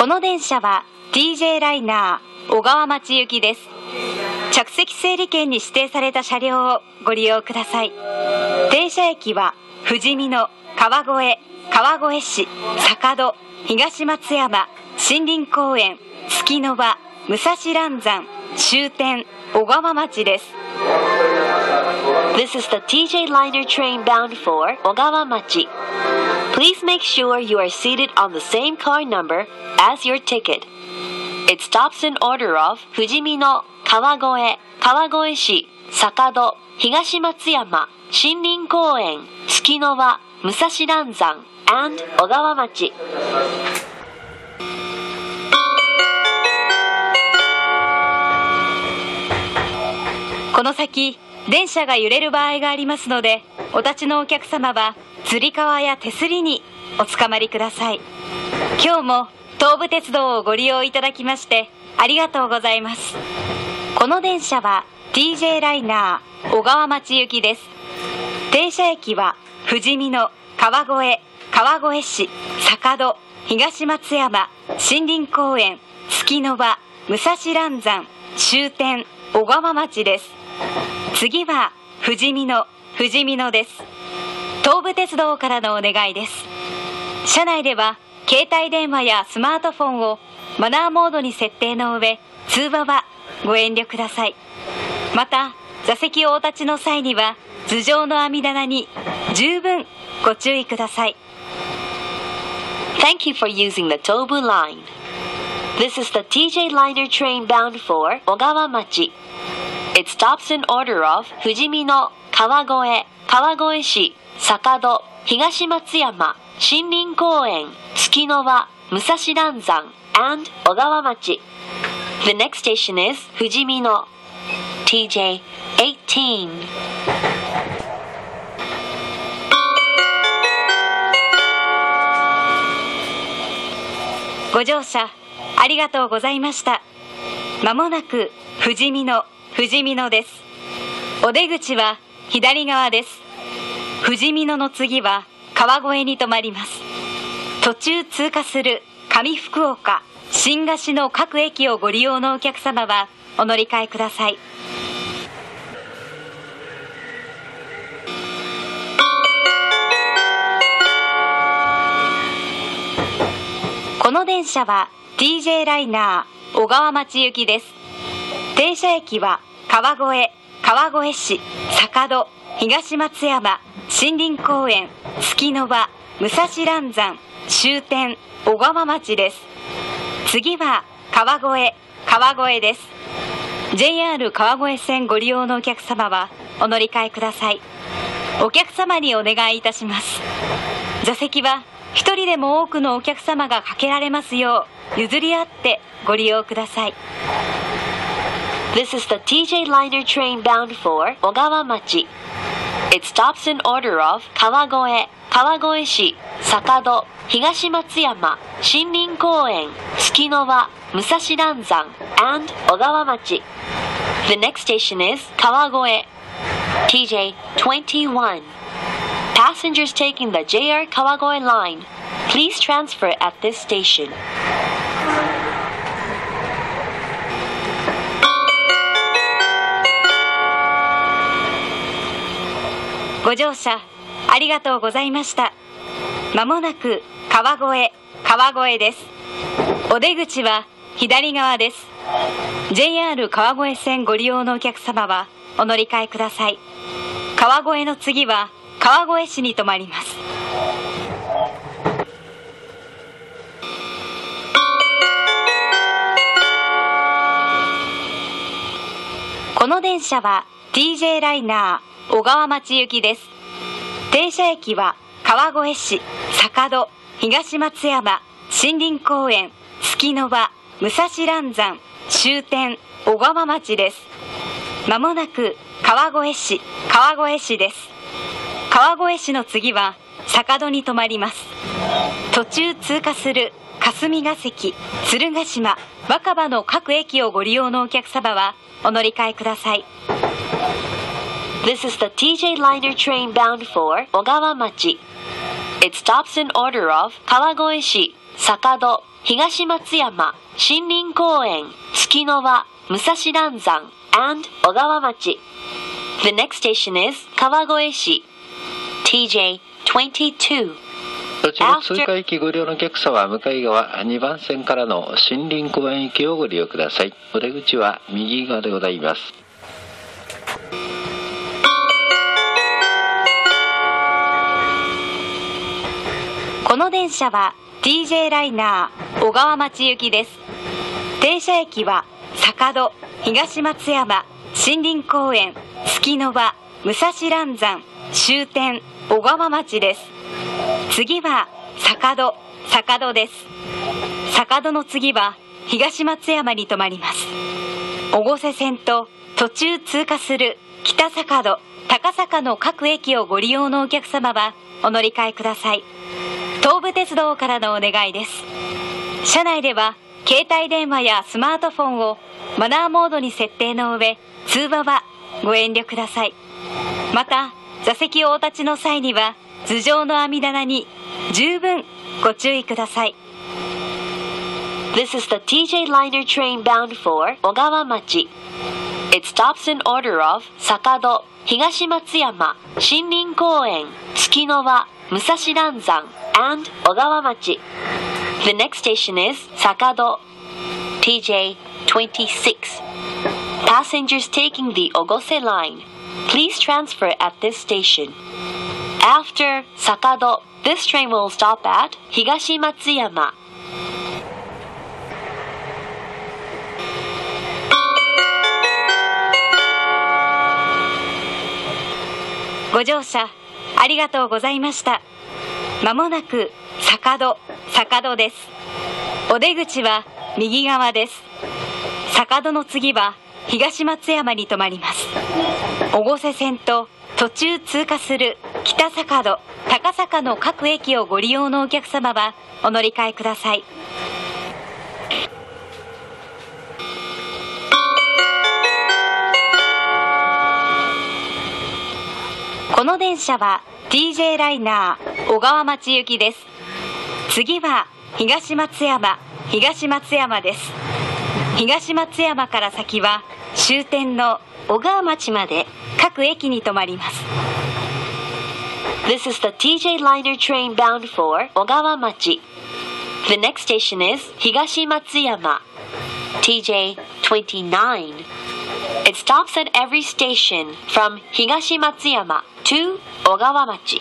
この電車は TJ ライナー小川町行きです。着席整理券に指定された車両をご利用ください。停車駅は富士見野、川越、川越市、坂戸、東松山、森林公園、月の場、武蔵嵐山、終点、小川町です。 This is the TJ Liner train bound for Ogawamachi. Please make sure you are seated on the same car number as your ticket. It stops in order of Fujimino, Kawagoe, Kawagoe-shi, Sakado, 東松山、森林公園、月の場、武蔵嵐山 and 小川町。 この先、電車が揺れる場合がありますので、お立ちのお客様はつり革や手すりにおつかまりください。今日も東武鉄道をご利用いただきましてありがとうございます。この電車は TJ ライナー小川町行きです。停車駅は富士見野、川越、川越市、坂戸、東松山、森林公園、月の場、武蔵嵐山、終点、小川町です。次は富士見野です。東武鉄道からのお願いです。車内では携帯電話やスマートフォンをマナーモードに設定の上、通話はご遠慮ください。また座席をお立ちの際には頭上の網棚に十分ご注意ください。 Thank you for using the Tobu line. This is the TJ Liner train bound for Ogawamachi. It stops in order of Fujimino, Kawagoe, Kawagoe-shi, Sakado, 東松山、森林公園、月の場、武蔵嵐山 and 小川町。The next station is 富士見野 TJ18。 ご乗車ありがとうございました。まもなく富士見野です。お出口は左側です。富士見野の次は川越に停まります。途中通過する上福岡、新河岸の各駅をご利用のお客様はお乗り換えください。この電車は TJ ライナー小川町行きです。停車駅は川越、川越市、坂戸、東松山、森林公園、月の場、武蔵嵐山、終点、小川町です。次は川越です。 JR 川越線ご利用のお客様はお乗り換えください。お客様にお願いいたします。座席は一人でも多くのお客様がかけられますよう譲り合ってご利用ください。 This is the TJ Liner train bound for Ogawamachi. It stops in order of 川越、川越市、坂戸、東松山、森林公園、月の場、武蔵嵐山 and 小川町。The next station is 川越 TJ21. Passengers taking the JR Kawagoe line, please transfer at this station. ご乗車ありがとうございました。まもなく川越です。お出口は左側です。 JR 川越線ご利用のお客様はお乗り換えください。川越の次は川越市に停まります。この電車は TJ ライナー小川町行きです。停車駅は川越市、坂戸、東松山、森林公園、月の場、武蔵嵐山、終点、小川町です。まもなく川越市です。川越市の次は坂戸に停まります。途中通過する霞ヶ関、鶴ヶ島、若葉の各駅をご利用のお客様はお乗り換えください。 This is the TJ Liner train bound for Ogawamachi. It stops in order of 川越市、坂戸、 東松山、森林公園、月の輪、武蔵嵐山 and 小川町。The next station is 川越市 TJ22。 途中通過行きご利用のお客様は向かい側2番線からの森林公園行きをご利用ください。お出口は右側でございます。 この電車は TJ ライナー小川町行きです。停車駅は坂戸、東松山、森林公園、月の輪、武蔵嵐山、終点小川町です。次は坂戸です。坂戸の次は東松山に停まります。越生線と途中通過する北坂戸、高坂の各駅をご利用のお客様はお乗り換えください。東武鉄道からのお願いです。車内では携帯電話やスマートフォンをマナーモードに設定の上、通話はご遠慮ください。また座席をお立ちの際には頭上の網棚に十分ご注意ください。 This is the TJ Liner train bound for 小川町。 It stops in order of 坂戸、東松山、森林公園、月の輪、武蔵嵐山 and 小川町。 The next station is 坂戸 TJ26。 Passengers taking the Ogose line, please transfer at this station. After 坂戸, this train will stop at 東松山。 ご乗車ありがとうございました。まもなく坂戸です。お出口は右側です。坂戸の次は東松山に停まります。越生線と途中通過する北坂戸、高坂の各駅をご利用のお客様はお乗り換えください。この電車は TJ ライナー小川町行きです。次は東松山です。東松山から先は終点の小川町まで各駅に停まります。 This is the TJ Liner train bound for 小川町。 The next station is 東松山 TJ29。 It stops at every station from 東松山 to 小川町。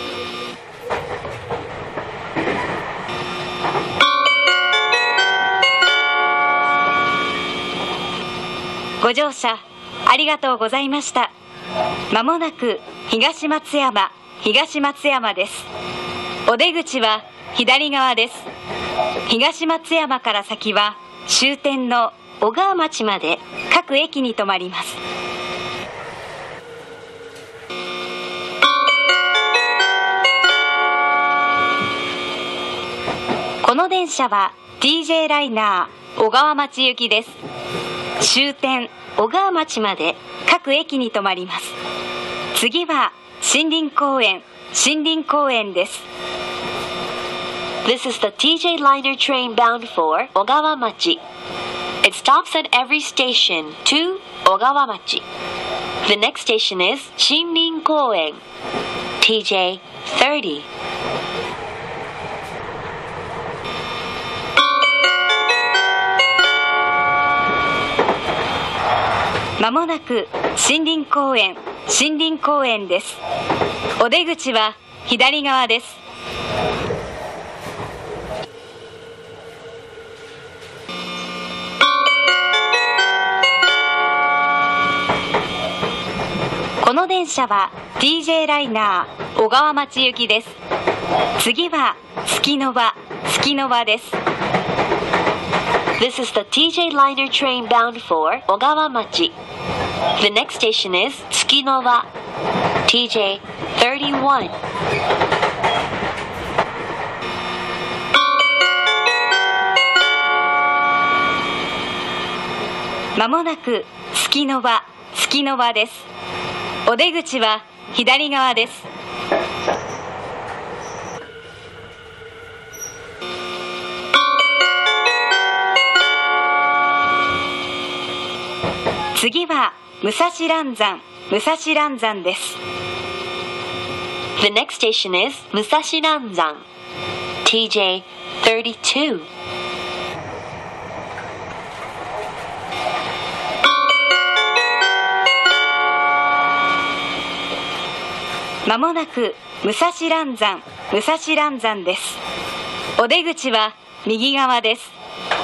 ご乗車ありがとうございました。まもなく東松山です。お出口は左側です。東松山から先は終点の小川町まで各駅に停まります。この電車は TJ ライナー小川町行きです。終点小川町まで各駅に停まります。次は森林公園です。 This is the TJ Liner train bound for 小川町。 It stops at every station to 小川町。 The next station is 森林公園 TJ30。 まもなく森林公園です。お出口は左側です。この電車は TJ ライナー小川町行きです。次は月の輪です。 This is the TJ Liner train bound for 小川町。 The next station is 月の輪 TJ31。 まもなく月の輪です。お出口は左側です。 次は武蔵嵐山です。 The next station is Musashi-Ranzan. TJ-32. まもなく武蔵嵐山です。お出口は右側です。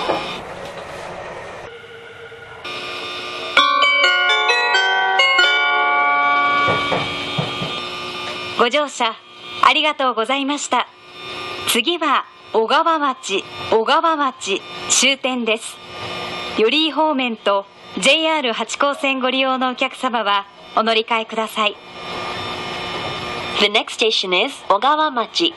ご乗車ありがとうございました。次は小川町終点です。寄居方面と JR 八高線ご利用のお客様はお乗り換えください。 The next station is Ogawamachi.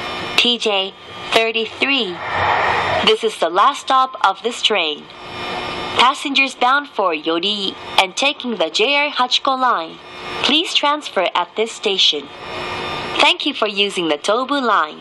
TJ-33. This is the last stop of this train. Passengers bound for Yorii and taking the JR Hachiko line, please transfer at this station. Thank you for using the Tobu line.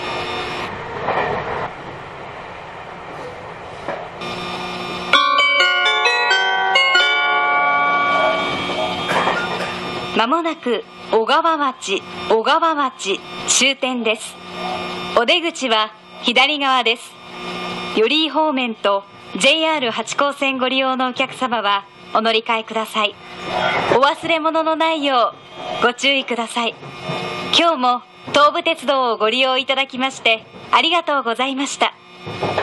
まもなく小川町終点です。お出口は左側です。寄居方面と JR 八高線ご利用のお客様はお乗り換えください。お忘れ物のないようご注意ください。今日も東武鉄道をご利用いただきましてありがとうございました。